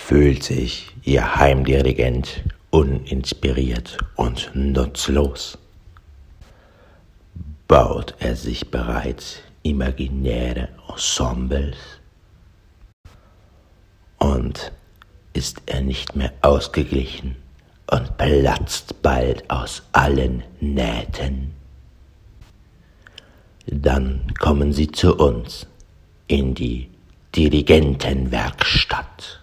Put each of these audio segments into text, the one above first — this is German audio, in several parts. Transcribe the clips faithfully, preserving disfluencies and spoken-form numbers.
Fühlt sich Ihr Heimdirigent uninspiriert und nutzlos? Baut er sich bereits imaginäre Ensembles? Und ist er nicht mehr ausgeglichen und platzt bald aus allen Nähten? Dann kommen Sie zu uns in die Dirigentenwerkstatt.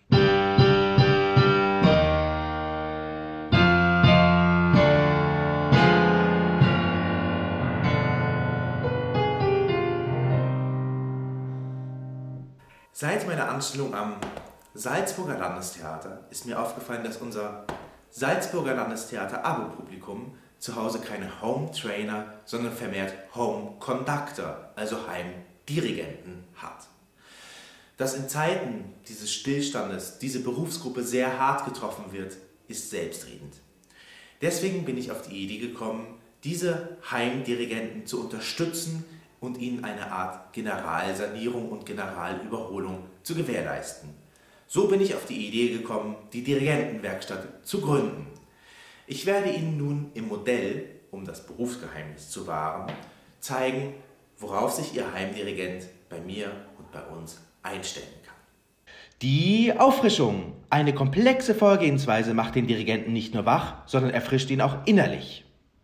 Seit meiner Anstellung am Salzburger Landestheater ist mir aufgefallen, dass unser Salzburger Landestheater Abo-Publikum zu Hause keine Home-Trainer, sondern vermehrt Home-Conductor, also Heimdirigenten hat. Dass in Zeiten dieses Stillstandes diese Berufsgruppe sehr hart getroffen wird, ist selbstredend. Deswegen bin ich auf die Idee gekommen, diese Heimdirigenten zu unterstützen und ihnen eine Art Generalsanierung und Generalüberholung zu gewährleisten. So bin ich auf die Idee gekommen, die Dirigentenwerkstatt zu gründen. Ich werde Ihnen nun im Modell, um das Berufsgeheimnis zu wahren, zeigen, worauf sich Ihr Heimdirigent bei mir und bei uns einstellen kann. Die Auffrischung. Eine komplexe Vorgehensweise macht den Dirigenten nicht nur wach, sondern erfrischt ihn auch innerlich.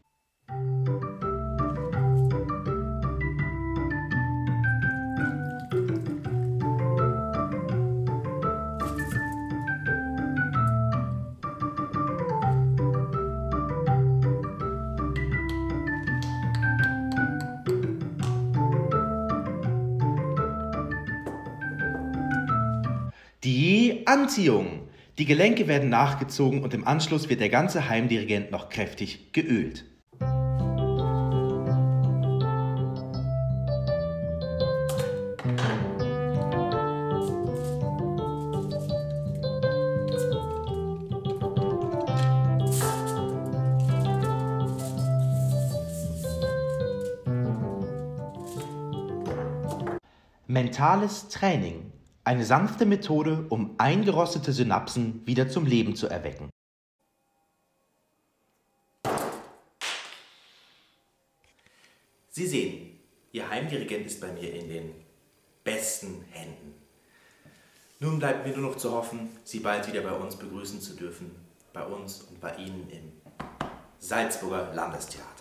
Die Anziehung. Die Gelenke werden nachgezogen und im Anschluss wird der ganze Heimdirigent noch kräftig geölt. Mentales Training. Eine sanfte Methode, um eingerostete Synapsen wieder zum Leben zu erwecken. Sie sehen, Ihr Heimdirigent ist bei mir in den besten Händen. Nun bleibt mir nur noch zu hoffen, Sie bald wieder bei uns begrüßen zu dürfen. Bei uns und bei Ihnen im Salzburger Landestheater.